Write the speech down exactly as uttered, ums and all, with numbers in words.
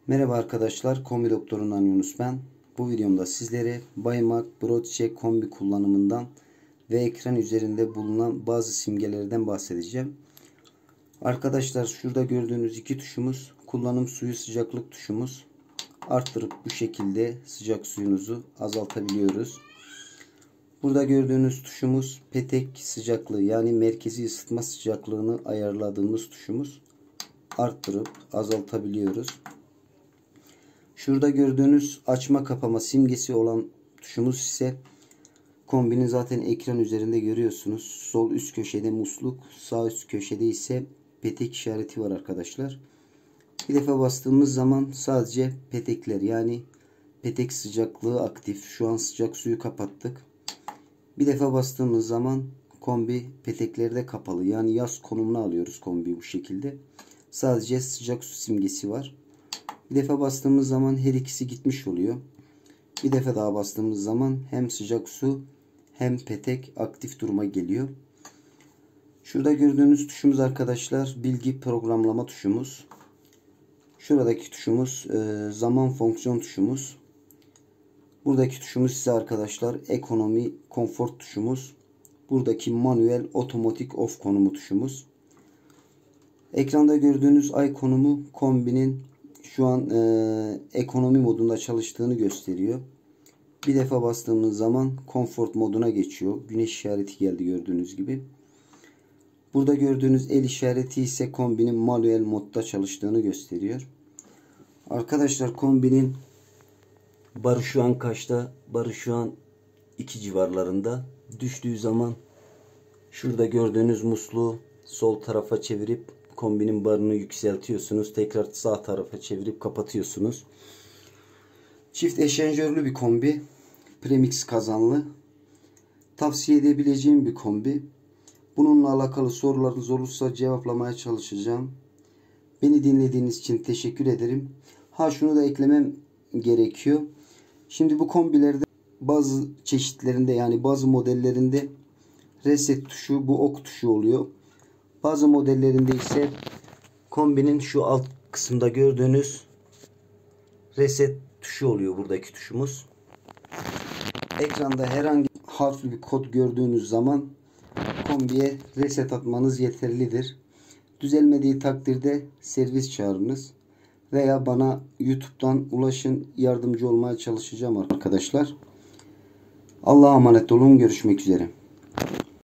Merhaba arkadaşlar, Kombi Doktorundan Yunus ben. Bu videomda sizlere Baymak Broadcheck kombi kullanımından ve ekran üzerinde bulunan bazı simgelerden bahsedeceğim. Arkadaşlar şurada gördüğünüz iki tuşumuz kullanım suyu sıcaklık tuşumuz. Arttırıp bu şekilde sıcak suyunuzu azaltabiliyoruz. Burada gördüğünüz tuşumuz petek sıcaklığı, yani merkezi ısıtma sıcaklığını ayarladığımız tuşumuz. Arttırıp azaltabiliyoruz. Şurada gördüğünüz açma kapama simgesi olan tuşumuz ise kombinin zaten ekran üzerinde görüyorsunuz. Sol üst köşede musluk, sağ üst köşede ise petek işareti var arkadaşlar. Bir defa bastığımız zaman sadece petekler, yani petek sıcaklığı aktif. Şu an sıcak suyu kapattık. Bir defa bastığımız zaman kombi petekleri de kapalı. Yani yaz konumuna alıyoruz kombiyi bu şekilde. Sadece sıcak su simgesi var. Bir defa bastığımız zaman her ikisi gitmiş oluyor. Bir defa daha bastığımız zaman hem sıcak su hem petek aktif duruma geliyor. Şurada gördüğünüz tuşumuz arkadaşlar bilgi programlama tuşumuz. Şuradaki tuşumuz e, zaman fonksiyon tuşumuz. Buradaki tuşumuz ise arkadaşlar ekonomi konfor tuşumuz. Buradaki manuel otomatik off konumu tuşumuz. Ekranda gördüğünüz ay konumu kombinin şu an e, ekonomi modunda çalıştığını gösteriyor. Bir defa bastığımız zaman comfort moduna geçiyor. Güneş işareti geldi gördüğünüz gibi. Burada gördüğünüz el işareti ise kombinin manuel modda çalıştığını gösteriyor. Arkadaşlar kombinin barı şu an kaçta? Barı şu an iki civarlarında. Düştüğü zaman şurada gördüğünüz musluğu sol tarafa çevirip kombinin barını yükseltiyorsunuz. Tekrar sağ tarafa çevirip kapatıyorsunuz. Çift eşanjörlü bir kombi. Premix kazanlı. Tavsiye edebileceğim bir kombi. Bununla alakalı sorularınız olursa cevaplamaya çalışacağım. Beni dinlediğiniz için teşekkür ederim. Ha şunu da eklemem gerekiyor. Şimdi bu kombilerde bazı çeşitlerinde, yani bazı modellerinde reset tuşu bu ok tuşu oluyor. Bazı modellerinde ise kombinin şu alt kısımda gördüğünüz reset tuşu oluyor, buradaki tuşumuz. Ekranda herhangi harfli bir kod gördüğünüz zaman kombiye reset atmanız yeterlidir. Düzelmediği takdirde servis çağırınız veya bana YouTube'dan ulaşın, yardımcı olmaya çalışacağım arkadaşlar. Allah'a emanet olun, görüşmek üzere.